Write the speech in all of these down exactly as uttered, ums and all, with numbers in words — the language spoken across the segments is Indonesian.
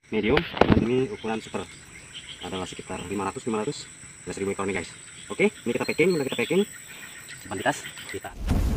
medium, dan ini ukuran super, adalah sekitar lima ratus lima ratus seribu ekor nih guys. Oke, ini kita packing, udah kita packing, simpan di tas kita.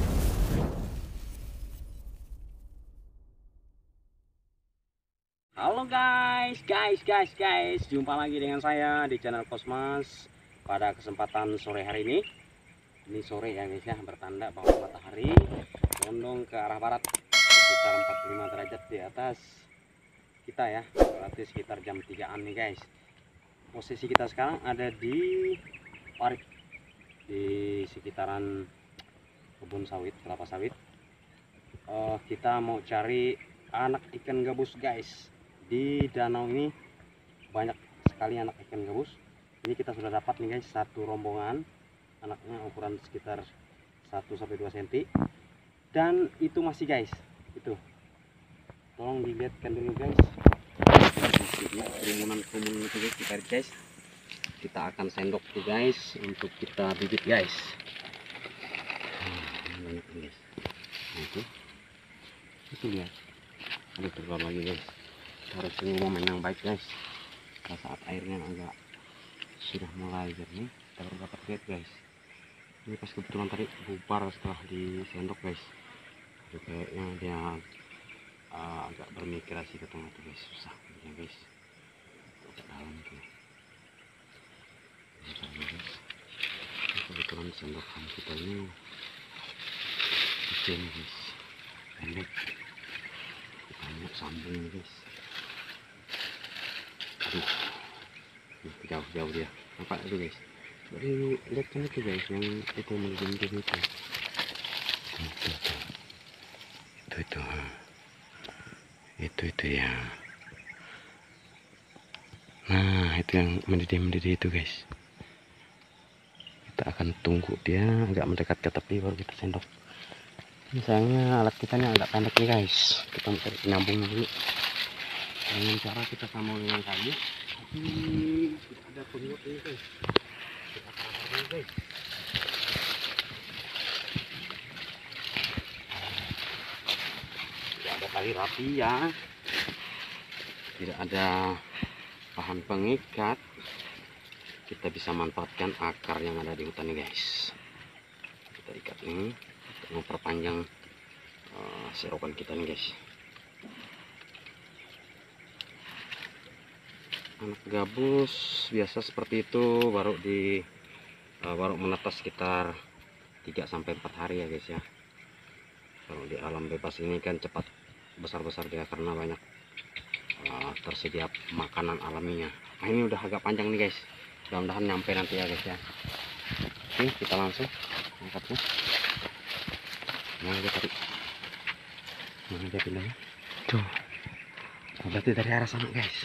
Halo guys, guys, guys, guys, jumpa lagi dengan saya di channel Cosmas pada kesempatan sore hari ini. Ini sore ya guys ya, bertanda bahwa matahari condong ke arah barat sekitar empat puluh lima derajat di atas kita ya, berarti sekitar jam tigaan nih guys. Posisi kita sekarang ada di parit, di sekitaran kebun sawit, kelapa sawit. Uh, kita mau cari anak ikan gabus guys. Di danau ini banyak sekali anak ikan gabus. Ini kita sudah dapat nih guys, satu rombongan, anaknya ukuran sekitar satu sampai dua sentimeter, dan itu masih guys, itu tolong dilihatkan dulu guys, kerumunan-kerumunan itu guys, kita guys, kita akan sendok tuh guys untuk kita bibit guys. Nah, banyak guys, nah, itu itu lihat, ada terbang lagi guys. Harus ini momen yang baik guys, pada saat airnya agak sudah mulai jernih, kita baru dapat lihat guys. Ini pas kebetulan tadi bubar setelah disendok guys, jadi kayaknya dia uh, agak bermigrasi ke tengah tuh guys, susah ya guys, ke dalam tuh. Ini guys, ini kebetulan sendokan kita ini kecil guys, pendek, banyak sambung guys. Aduh, jauh-jauh dia, nampak itu guys. Jadi lihat kan itu guys, yang itu menjunjung itu, itu itu itu itu itu itu ya. Nah itu yang mendidih-mendidih itu guys. Kita akan tunggu dia agak mendekat ke tepi baru kita sendok. Ini sayangnya alat kita ini agak pendek nih guys, kita mencari penyambung dulu dengan cara kita sambung dengan kayu. Tapi tidak ada penguat ini guys, kita tarik guys. Tidak ada tali rapi ya, tidak ada bahan pengikat. Kita bisa manfaatkan akar yang ada di hutan ini guys. Kita ikat ini untuk memperpanjang uh, serokan kita nih guys. Anak gabus biasa seperti itu baru di uh, baru menetas sekitar tiga sampai empat hari ya guys ya. Kalau di alam bebas ini kan cepat besar-besar dia karena banyak uh, tersedia makanan alaminya. Nah ini udah agak panjang nih guys, mudah-mudahan nyampe nanti ya guys ya. Oke, kita langsung angkatnya. Nah dia tarik, nah dia pindahnya tuh, berarti dari arah sana guys.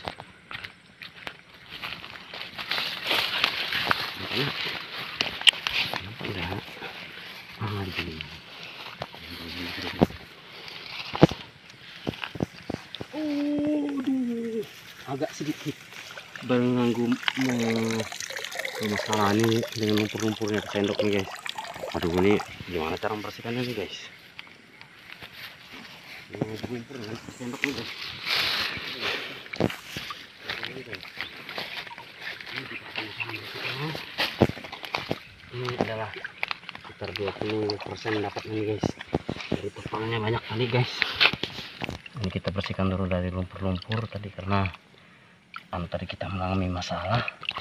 Nampak enggak? Ah, di sini. Oh, aduh, agak sedikit mengganggu masalah ini dengan lumpur-lumpurnya ke sendok nih guys. Aduh, ini gimana cara membersihkannya nih guys? Lumpur dengan sendok nih guys. Ini adalah sekitar dua puluh persen dapat ini guys, dari tepangnya banyak kali guys. Ini kita bersihkan dulu dari lumpur-lumpur tadi karena um, tadi kita mengalami masalah,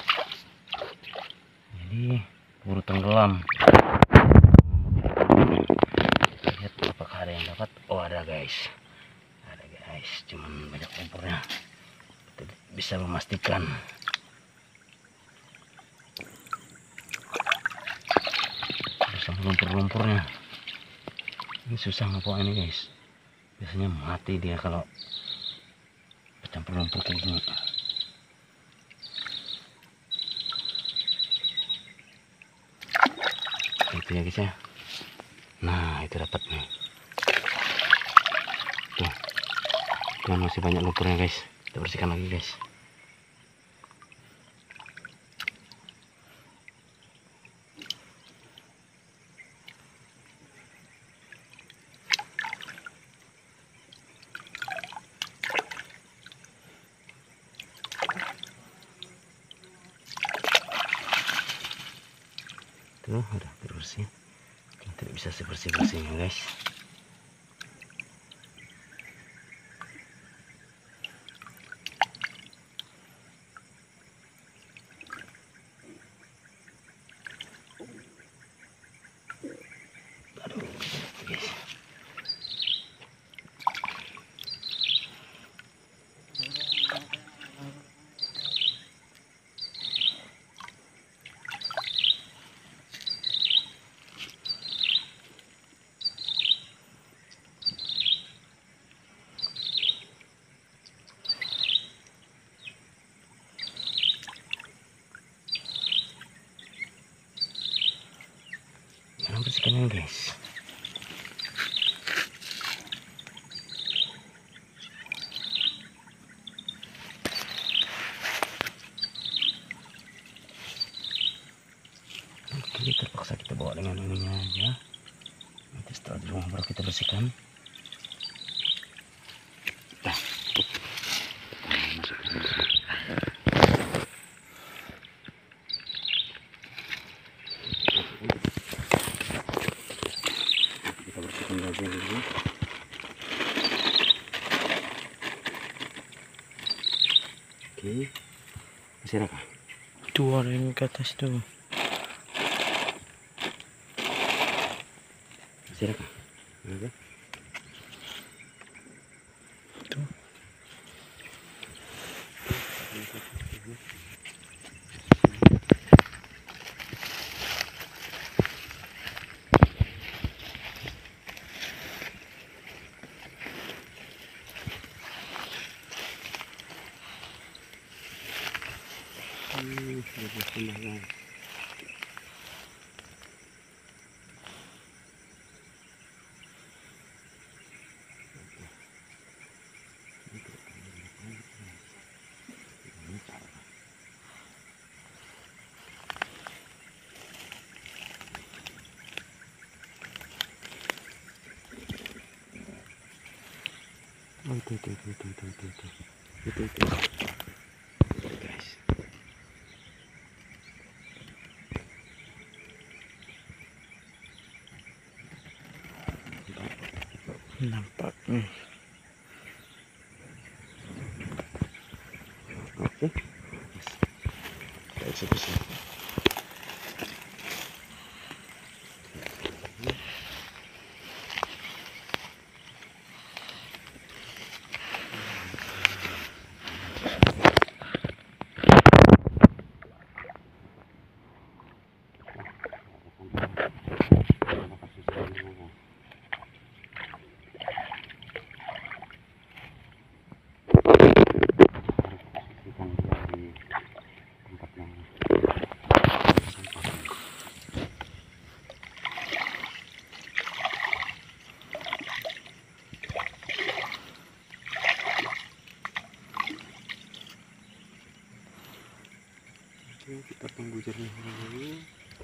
jadi buru tenggelam. Kita lihat apakah ada yang dapat. Oh ada guys, ada guys, cuman banyak lumpurnya. Kita bisa memastikan lumpur-lumpurnya. Ini susah ngepok ini guys, biasanya mati dia kalau bercampur lumpur kayak gini. Itu ya guys ya. Nah itu dapat nih tuh, dan masih banyak lumpurnya guys, kita bersihkan lagi guys. Tuh udah bersih, tidak bisa sebersih bersihnya guys. Aduh guys. Mana bersihkan guys. Oke, terpaksa kita bawa dengan ininya aja. Nanti setelah di rumah baru kita bersihkan. Nah, kita bersihkan bagian dulu. Oke, masih ada kah? Dua yang ke atas tuh. Masih ada kah? Ada. Tuh. Hmm, sudah bersih guys. Oh, itu itu itu itu itu itu itu itu itu guys. Nampak. Hmm. Oke, kita eksekusi. Oke, kita tunggu jernih dulu.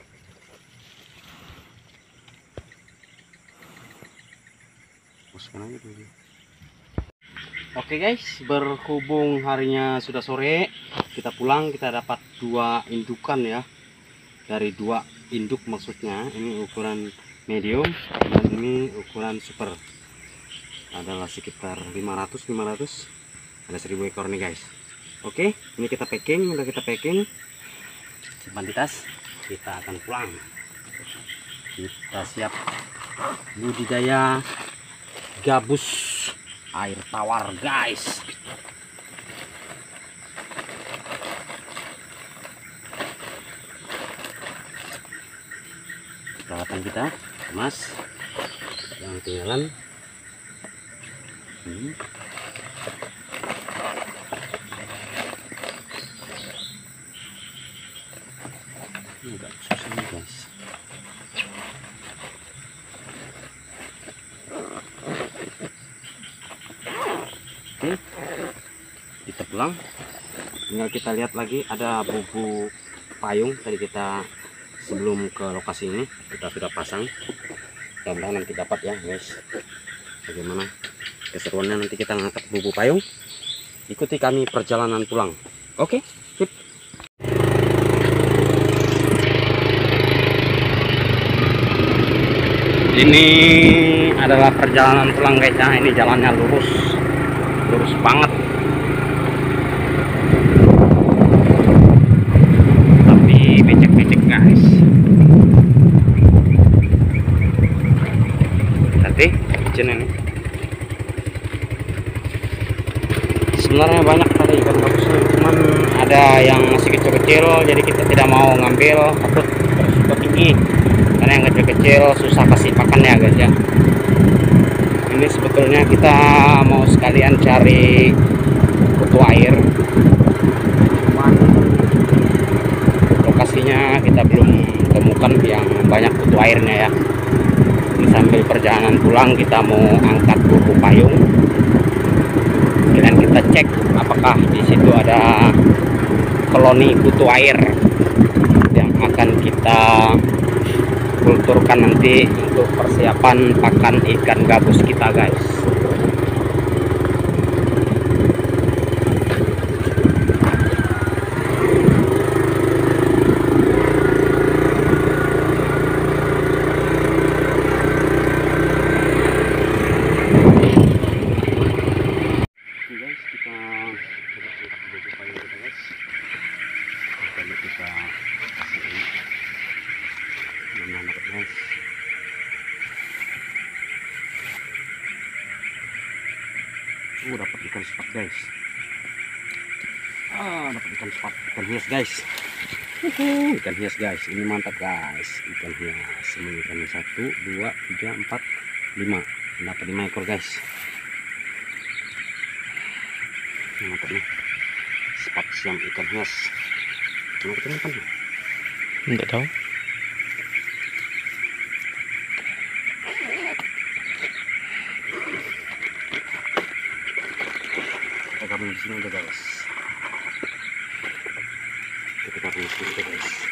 Puskan aja dulu. Oke guys, berhubung harinya sudah sore, kita pulang. Kita dapat dua indukan ya, dari dua induk maksudnya. Ini ukuran medium dan ini ukuran super. Adalah sekitar lima ratus lima ratus, ada seribu ekor nih guys. Oke, ini kita packing, udah kita packing, simpan di tas. Kita akan pulang. Kita siap budidaya gabus air tawar guys. Peralatan kita kemas, yang tinggalan hmm. Ini agak susah nih guys. Oke, kita pulang. Tinggal kita lihat lagi, ada bubu payung tadi kita sebelum ke lokasi ini kita sudah pasang. Mudah-mudahan nanti dapat ya guys. Bagaimana keseruannya nanti kita ngangkat bubu payung. Ikuti kami perjalanan pulang. Oke, sip. Ini adalah perjalanan pulang guys ya. Ini jalannya lurus, lurus banget. Tapi becek-becek guys. Hati, ikan ini. Sebenarnya banyak tadi ikan gabusnya, cuman ada yang masih kecil-kecil, jadi kita tidak mau ngambil, takut beresiko tinggi. Karena yang kecil-kecil susah kasih pakannya guys ya. Ini sebetulnya kita mau sekalian cari kutu air, cuman lokasinya kita belum temukan yang banyak kutu airnya ya. Ini sambil perjalanan pulang kita mau angkat buku payung, dan kita cek apakah di situ ada koloni kutu air yang akan kita kulturkan nanti untuk persiapan pakan ikan gabus kita guys. Oke guys, kita angkat buku payung kita guys. Kita kita kasih ini anak guys. Uh, dapat ikan sepat guys. Ah, dapat ikan sepat, ikan hias guys. Uhuh, ikan hias guys. Ini mantap guys. Ikan hias. Ini ikan satu, dua, tiga, empat, lima. Dapat lima ekor guys. Ini mantap nih. Sepat siam ikan hias. Mana ketemu kan? Enggak tahu. Kita gabung di sini udah guys. Kita gabung di sini udah guys.